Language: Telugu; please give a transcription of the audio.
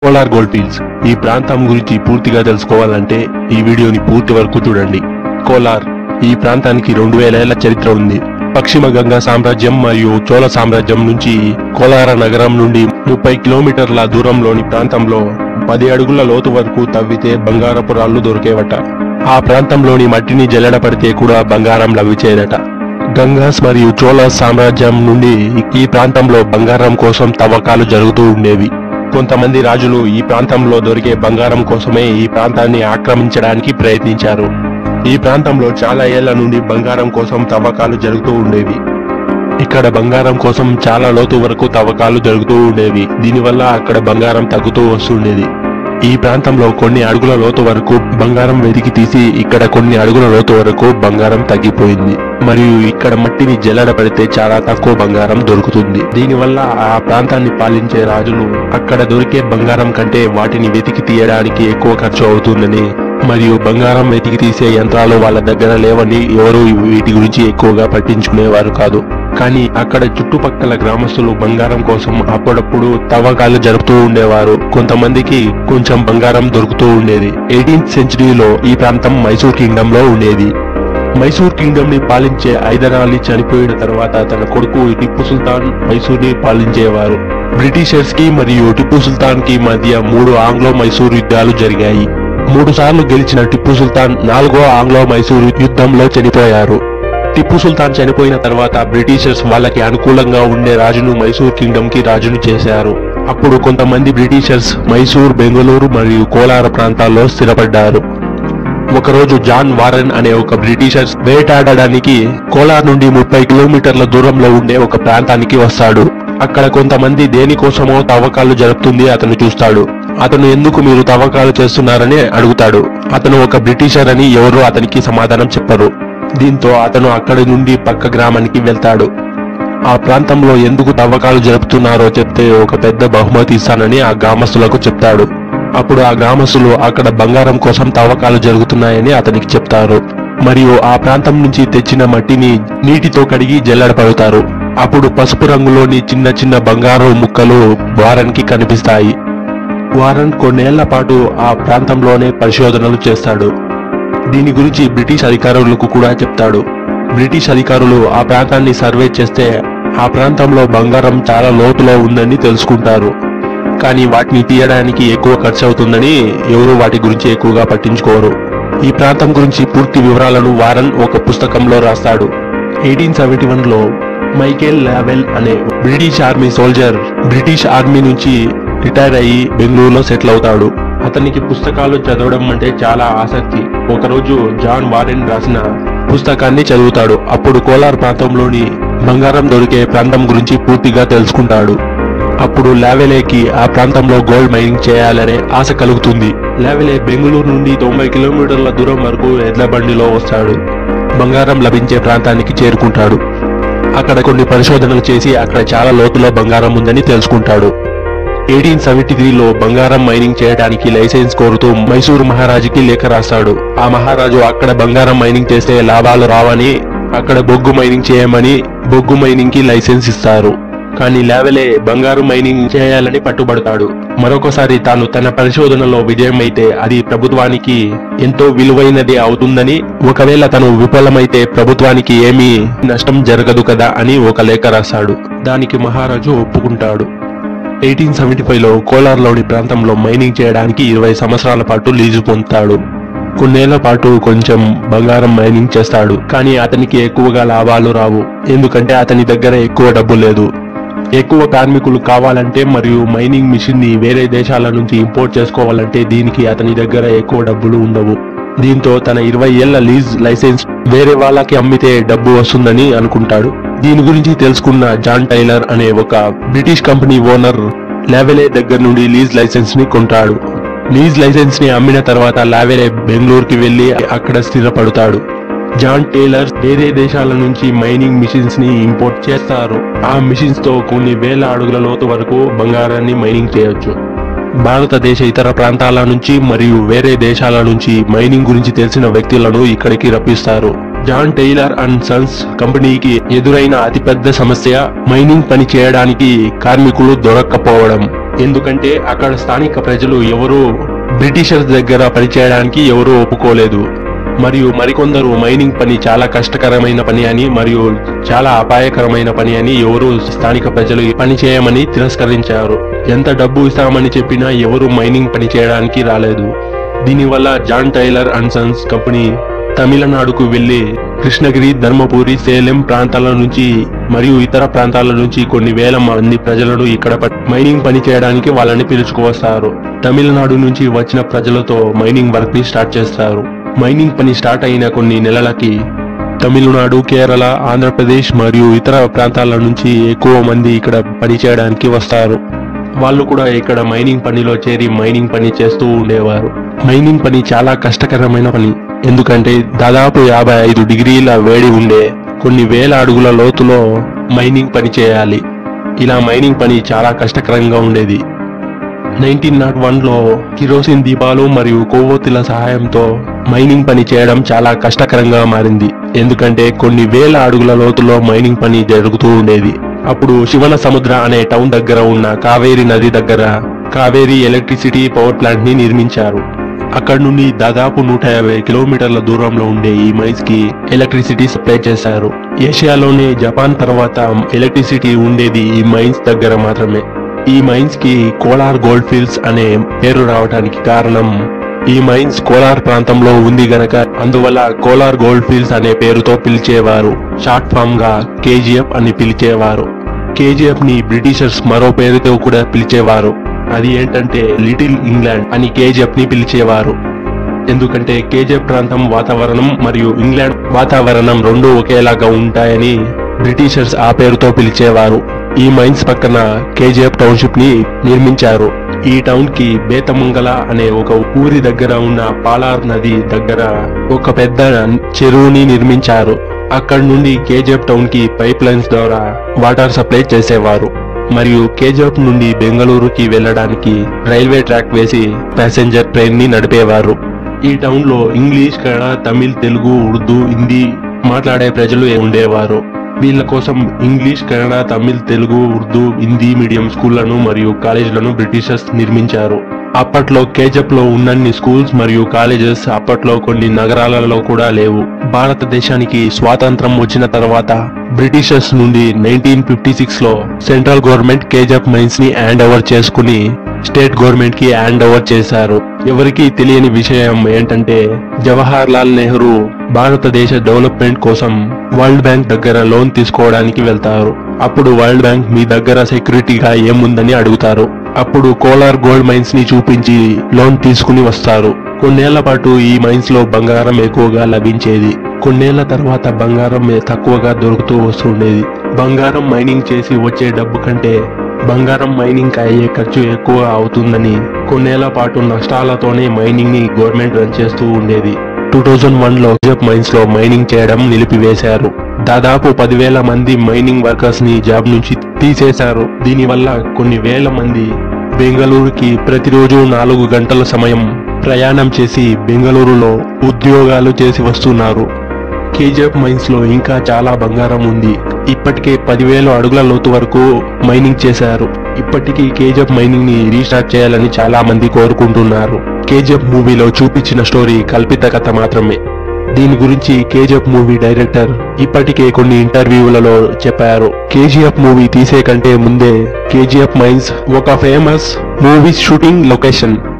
కోలార్ గోల్డ్ ఫీల్డ్స్ ఈ ప్రాంతం గురించి పూర్తిగా తెలుసుకోవాలంటే ఈ వీడియోని పూర్తి వరకు చూడండి. కోలార్ ఈ ప్రాంతానికి 2000 ఏళ్ల చరిత్ర ఉంది. పశ్చిమ గంగా సామ్రాజ్యం మరియు చోళ సామ్రాజ్యం నుంచి కోలార నగరం నుండి 30 కిలోమీటర్ల దూరంలోని ప్రాంతంలో 10 అడుగుల లోతు వరకు తవ్వితే బంగారపు రాళ్లు దొరికేవట. ఆ ప్రాంతంలోని మట్టిని జల్లెడపడితే కూడా బంగారం లభించేదట. గంగాస్ మరియు చోళ సామ్రాజ్యం నుండి ఈ ప్రాంతంలో బంగారం కోసం తవ్వకాలు జరుగుతూ ఉండేవి. కొంతమంది రాజులు ఈ ప్రాంతంలో దొరికే బంగారం కోసమే ఈ ప్రాంతాన్ని ఆక్రమించడానికి ప్రయత్నించారు. ఈ ప్రాంతంలో చాలా ఏళ్ల నుండి బంగారం కోసం తవ్వకాలు జరుగుతూ ఉండేవి. ఇక్కడ బంగారం కోసం చాలా లోతు వరకు తవ్వకాలు జరుగుతూ ఉండేవి. దీనివల్ల అక్కడ బంగారం తగ్గుతూ వస్తుండేది. ఈ ప్రాంతంలో కొన్ని అడుగుల లోతు వరకు బంగారం వెతికి తీసి ఇక్కడ కొన్ని అడుగుల లోతు వరకు బంగారం తగ్గిపోయింది. మరియు ఇక్కడ మట్టిని జల్లెడ పడితే చాలా తక్కువ బంగారం దొరుకుతుంది. దీనివల్ల ఆ ప్రాంతాన్ని పాలించే రాజులు అక్కడ దొరికే బంగారం కంటే వాటిని వెతికి తీయడానికి ఎక్కువ ఖర్చు అవుతుందని మరియు బంగారం వెతికి తీసే యంత్రాలు వాళ్ళ దగ్గర లేవని ఎవరు వీటి గురించి ఎక్కువగా పట్టించుకునేవారు కాదు. కానీ అక్కడ చుట్టుపక్కల గ్రామస్తులు బంగారం కోసం అప్పుడప్పుడు తవ్వకాలు జరుపుతూ ఉండేవారు. కొంతమందికి కొంచెం బంగారం దొరుకుతూ ఉండేది. 18th సెంచరీలో ఈ ప్రాంతం మైసూర్ కింగ్డమ్ లో ఉండేది. మైసూర్ కింగ్డమ్ ని పాలించే హైదర్ అలీ చనిపోయిన తర్వాత తన కొడుకు టిప్పు సుల్తాన్ మైసూర్ ని పాలించేవారు. బ్రిటిషర్స్ కి మరియు టిప్పు సుల్తాన్ కి మధ్య 3 ఆంగ్లో మైసూర్ యుద్ధాలు జరిగాయి. 3 సార్లు గెలిచిన టిప్పు సుల్తాన్ 4వ ఆంగ్లో మైసూర్ యుద్ధంలో చనిపోయారు. టిప్పు సుల్తాన్ చనిపోయిన తర్వాత బ్రిటిషర్స్ వాళ్ళకి అనుకూలంగా ఉండే రాజును మైసూర్ కింగ్డమ్ కి రాజును చేశారు. అప్పుడు కొంతమంది బ్రిటిషర్స్ మైసూర్, బెంగళూరు మరియు కోలార ప్రాంతాల్లో స్థిరపడ్డారు. ఒకరోజు జాన్ వారెన్ అనే ఒక బ్రిటిషర్స్ వేటాడడానికి కోలార్ నుండి 30 కిలోమీటర్ల దూరంలో ఉండే ఒక ప్రాంతానికి వస్తాడు. అక్కడ కొంతమంది దేనికోసమో తవ్వకాలు జరుపుతుంది అతను చూస్తాడు. అతను ఎందుకు మీరు తవ్వకాలు చేస్తున్నారని అడుగుతాడు. అతను ఒక బ్రిటిషర్ అని ఎవరు అతనికి సమాధానం చెప్పరు. దీంతో అతను అక్కడి నుండి పక్క గ్రామానికి వెళ్తాడు. ఆ ప్రాంతంలో ఎందుకు తవ్వకాలు జరుపుతున్నారో చెప్తే ఒక పెద్ద బహుమతి ఇస్తానని ఆ గ్రామస్తులకు చెప్తాడు. అప్పుడు ఆ గ్రామస్తులు అక్కడ బంగారం కోసం తవ్వకాలు జరుగుతున్నాయని అతనికి చెప్తారు. మరియు ఆ ప్రాంతం నుంచి తెచ్చిన మట్టిని నీటితో కడిగి జల్లెడపడతారు. అప్పుడు పసుపు రంగులోని చిన్న చిన్న బంగారు ముక్కలు వారన్ కి కనిపిస్తాయి. వారన్ కొన్నేళ్ల పాటు ఆ ప్రాంతంలోనే పరిశోధనలు చేస్తాడు. దీని గురించి బ్రిటిష్ అధికారులకు కూడా చెప్తాడు. బ్రిటిష్ అధికారులు ఆ ప్రాంతాన్ని సర్వే చేస్తే ఆ ప్రాంతంలో బంగారం చాలా లోతులో ఉందని తెలుసుకుంటారు. కానీ వాటిని తీయడానికి ఎక్కువ ఖర్చు అవుతుందని ఎవరు వాటి గురించి ఎక్కువగా పట్టించుకోరు. ఈ ప్రాంతం గురించి పూర్తి వివరాలను వారన్ ఒక పుస్తకంలో రాస్తాడు. 1871లో మైకేల్ లావెల్ అనే British army soldier British army నుంచి రిటైర్ అయ్యి బెంగళూరులో సెటిల్ అవుతాడు. అతనికి పుస్తకాలు చదవడం అంటే చాలా ఆసక్తి. ఒకరోజు జాన్ వారెన్ రాసిన పుస్తకాన్ని చదువుతాడు. అప్పుడు కోలార్ ప్రాంతంలోని బంగారం దొరికే ప్రాంతం గురించి పూర్తిగా తెలుసుకుంటాడు. అప్పుడు లావెలేకి ఆ ప్రాంతంలో గోల్డ్ మైనింగ్ చేయాలనే ఆశ కలుగుతుంది. లావెలే బెంగళూరు నుండి 90 కిలోమీటర్ల దూరం వరకు ఎడ్ల బండిలో వస్తాడు. బంగారం లభించే ప్రాంతానికి చేరుకుంటాడు. అక్కడ కొన్ని పరిశోధనలు చేసి అక్కడ చాలా లోతులో బంగారం ఉందని తెలుసుకుంటాడు. 1873లో బంగారం మైనింగ్ చేయడానికి లైసెన్స్ కోరుతూ మైసూరు మహారాజుకి లేఖ రాస్తాడు. ఆ మహారాజు అక్కడ బంగారం మైనింగ్ చేస్తే లాభాలు రావని అక్కడ బొగ్గు మైనింగ్ చేయమని బొగ్గు మైనింగ్ కి లైసెన్స్ ఇస్తారు. కానీ లావెలే బంగారు మైనింగ్ చేయాలని పట్టుబడతాడు. మరొకసారి తాను తన పరిశోధనలో విజయమైతే అది ప్రభుత్వానికి ఎంతో విలువైనది అవుతుందని, ఒకవేళ తను విఫలమైతే ప్రభుత్వానికి ఏమీ నష్టం జరగదు కదా అని ఒక లేఖ రాస్తాడు. దానికి మహారాజు ఒప్పుకుంటాడు. 1875లో కోలార్లోని ప్రాంతంలో మైనింగ్ చేయడానికి 20 సంవత్సరాల పాటు లీజు పొందుతాడు. కొన్నేళ్ల పాటు కొంచెం బంగారం మైనింగ్ చేస్తాడు. కానీ అతనికి ఎక్కువగా లాభాలు రావు. ఎందుకంటే అతని దగ్గర ఎక్కువ డబ్బు లేదు. ఎక్కువ కార్మికులు కావాలంటే మరియు మైనింగ్ మిషన్ ని వేరే దేశాల నుంచి ఇంపోర్ట్ చేసుకోవాలంటే దీనికి అతని దగ్గర ఎక్కువ డబ్బులు ఉండవు. దీంతో తన 20 ఏళ్ల లీజ్ లైసెన్స్ వేరే వాళ్ళకి అమ్మితే డబ్బు వస్తుందని అనుకుంటాడు. దీని గురించి తెలుసుకున్న జాన్ టైలర్ అనే ఒక బ్రిటిష్ కంపెనీ ఓనర్ లావెలే దగ్గర నుండి లీజ్ లైసెన్స్ ని కొంటాడు. లీజ్ లైసెన్స్ ని అమ్మిన తర్వాత లావెలే బెంగళూరుకి వెళ్లి అక్కడ స్థిరపడతాడు. జాన్ టైలర్ వేరే దేశాల నుంచి మైనింగ్ మిషన్స్ ని ఇంపోర్ట్ చేస్తారు. ఆ మిషన్స్ తో కొన్ని వేల అడుగుల లోతు వరకు బంగారాన్ని మైనింగ్ చేయొచ్చు. భారతదేశ ఇతర ప్రాంతాల నుంచి మరియు వేరే దేశాల నుంచి మైనింగ్ గురించి తెలిసిన వ్యక్తులను ఇక్కడికి రప్పిస్తారు. జాన్ టైలర్ అండ్ సన్స్ కంపెనీకి ఎదురైన అతిపెద్ద సమస్య మైనింగ్ పని చేయడానికి కార్మికులు దొరక్కపోవడం. ఎందుకంటే అక్కడ స్థానిక ప్రజలు ఎవరూ బ్రిటిషర్స్ దగ్గర పనిచేయడానికి ఎవరూ ఒప్పుకోలేదు. మరియు మరికొందరు మైనింగ్ పని చాలా కష్టకరమైన పని అని మరియు చాలా అపాయకరమైన పని అని ఎవరు స్థానిక ప్రజలు పని చేయమని తిరస్కరించారు. ఎంత డబ్బు ఇస్తామని చెప్పినా ఎవరు మైనింగ్ పని చేయడానికి రాలేదు. దీనివల్ల John Taylor and sons company తమిళనాడుకు వెళ్లి కృష్ణగిరి, ధర్మపురి, సేలెం ప్రాంతాల నుంచి మరియు ఇతర ప్రాంతాల నుంచి కొన్ని వేల మంది ప్రజలను ఇక్కడ మైనింగ్ పని చేయడానికి వాళ్ళని పిలుచుకువస్తారు. తమిళనాడు నుంచి వచ్చిన ప్రజలతో మైనింగ్ వర్క్ ని స్టార్ట్ చేస్తారు. మైనింగ్ పని స్టార్ట్ అయిన కొన్ని నెలలకి తమిళనాడు, కేరళ, ఆంధ్రప్రదేశ్ మరియు ఇతర ప్రాంతాల నుంచి ఎక్కువ మంది ఇక్కడ పని చేయడానికి వస్తారు. వాళ్ళు కూడా ఇక్కడ మైనింగ్ పనిలో చేరి మైనింగ్ పని చేస్తూ ఉండేవారు. మైనింగ్ పని చాలా కష్టకరమైన పని. ఎందుకంటే దాదాపు 55 డిగ్రీల వేడి ఉండే కొన్ని వేల అడుగుల లోతులో మైనింగ్ పని చేయాలి. ఇలా మైనింగ్ పని చాలా కష్టకరంగా ఉండేది. 1901లో కిరోసిన్ దీపాలు మరియు కొవ్వొత్తుల సహాయంతో మైనింగ్ పని చేయడం చాలా కష్టకరంగా మారింది. ఎందుకంటే కొన్ని వేల అడుగుల లోతులో మైనింగ్ పని జరుగుతూ ఉండేది. అప్పుడు శివన సముద్ర అనే టౌన్ దగ్గర ఉన్న కావేరీ నది దగ్గర కావేరీ ఎలక్ట్రిసిటీ పవర్ ప్లాంట్ ని నిర్మించారు. అక్కడ నుండి దాదాపు 150 కిలోమీటర్ల దూరంలో ఉండే ఈ మైన్స్ కి ఎలక్ట్రిసిటీ సప్లై చేశారు. ఏషియాలోనే జపాన్ తర్వాత ఎలక్ట్రిసిటీ ఉండేది ఈ మైన్స్ దగ్గర మాత్రమే. ఈ మైన్స్ కి కోలార్ గోల్డ్ ఫీల్డ్స్ అనే పేరు రావడానికి కారణం ఈ మైన్స్ కోలార్ ప్రాంతంలో ఉంది గనక అందువల్ల కోలార్ గోల్డ్ ఫీల్డ్స్ అనే పేరుతో పిలిచేవారు. షార్ట్ ఫామ్ గా కేజీఎఫ్ అని పిలిచేవారు. కేజీఎఫ్ ని బ్రిటిషర్స్ మరో పేరుతో కూడా పిలిచేవారు. అది ఏంటంటే లిటిల్ ఇంగ్లాండ్ అని కేజీఎఫ్ ని పిలిచేవారు. ఎందుకంటే కేజీఎఫ్ ప్రాంతం వాతావరణం మరియు ఇంగ్లాండ్ వాతావరణం రెండూ ఒకేలాగా ఉంటాయని బ్రిటిషర్స్ ఆ పేరుతో పిలిచేవారు. ఈ మైన్స్ పక్కన కేజీఎఫ్ టౌన్షిప్ ని నిర్మించారు. ఈ టౌన్ కి బేతమంగళ అనే ఒక ఊరి దగ్గర ఉన్న పాలార్ నది దగ్గర ఒక పెద్ద చెరువుని నిర్మించారు. అక్కడి నుండి కేజీఎఫ్ టౌన్ కి పైప్ లైన్స్ ద్వారా వాటర్ సప్లై చేసేవారు. మరియు కేజీఎఫ్ నుండి బెంగళూరుకి వెళ్లడానికి రైల్వే ట్రాక్ వేసి ప్యాసింజర్ ట్రైన్ ని నడిపేవారు. ఈ టౌన్ లో ఇంగ్లీష్, కన్నడ, తమిళ్, తెలుగు, ఉర్దూ, హిందీ మాట్లాడే ప్రజలు ఉండేవారు. వీళ్ళ కోసం ఇంగ్లీష్, కన్నడ, తమిళ్, తెలుగు, ఉర్దూ, హిందీ మీడియం స్కూళ్లను మరియు కాలేజీలను బ్రిటిషర్స్ నిర్మించారు. అప్పట్లో కేజీఎఫ్ లో ఉన్నన్ని స్కూల్స్ మరియు కాలేజెస్ అప్పట్లో కొన్ని నగరాలలో కూడా లేవు. భారతదేశానికి స్వాతంత్రం వచ్చిన తర్వాత బ్రిటిషర్స్ నుండి 1956లో సెంట్రల్ గవర్నమెంట్ కేజీఎఫ్ మైన్స్ ని హ్యాండ్ ఓవర్ చేసుకుని స్టేట్ గవర్నమెంట్ కి హ్యాండ్ ఓవర్ చేశారు. ఎవరికీ తెలియని విషయం ఏంటంటే జవహర్ లాల్ నెహ్రూ భారతదేశ డెవలప్మెంట్ కోసం వరల్డ్ బ్యాంక్ దగ్గర లోన్ తీసుకోవడానికి వెళ్తారు. అప్పుడు వరల్డ్ బ్యాంక్ మీ దగ్గర సెక్యూరిటీగా ఏముందని అడుగుతారు. అప్పుడు కోలార్ గోల్డ్ మైన్స్ ని చూపించి లోన్ తీసుకుని వస్తారు. కొన్నేళ్ల పాటు ఈ మైన్స్ లో బంగారం ఎక్కువగా లభించేది. కొన్నేళ్ల తర్వాత బంగారం తక్కువగా దొరుకుతూ వస్తుండేది. బంగారం మైనింగ్ చేసి వచ్చే డబ్బు కంటే బంగారం మైనింగ్ అయ్యే ఖర్చు ఎక్కువ అవుతుందని కొన్నేళ్ల పాటు నష్టాలతోనే మైనింగ్ ని గవర్నమెంట్ రన్ చేస్తూ ఉండేది. 2001లో కేజీఎఫ్ మైన్స్ లో మైనింగ్ చేయడం నిలిపివేశారు. దాదాపు 10,000 మంది మైనింగ్ వర్కర్స్ ని జాబ్ నుంచి తీసేశారు. దీనివల్ల కొన్ని వేల మంది బెంగళూరుకి ప్రతిరోజు 4 గంటల సమయం ప్రయాణం చేసి బెంగళూరులో ఉద్యోగాలు చేసి వస్తున్నారు. కేజీఎఫ్ మైన్స్ లో ఇంకా చాలా బంగారం ఉంది. ఇప్పటికే 10,000 అడుగుల లోతు వరకు మైనింగ్ చేశారు. ఇప్పటికీ కేజీఎఫ్ మైనింగ్ ని రీస్టార్ట్ చేయాలని చాలా మంది కోరుకుంటున్నారు. కేజీఎఫ్ మూవీలో చూపించిన స్టోరీ కల్పిత కథ మాత్రమే. దీని గురించి కేజీఎఫ్ మూవీ డైరెక్టర్ ఇప్పటికే కొన్ని ఇంటర్వ్యూలలో చెప్పారు. కేజీఎఫ్ మూవీ తీసే కంటే ముందే కేజీఎఫ్ మైన్స్ ఒక ఫేమస్ మూవీ షూటింగ్ లొకేషన్.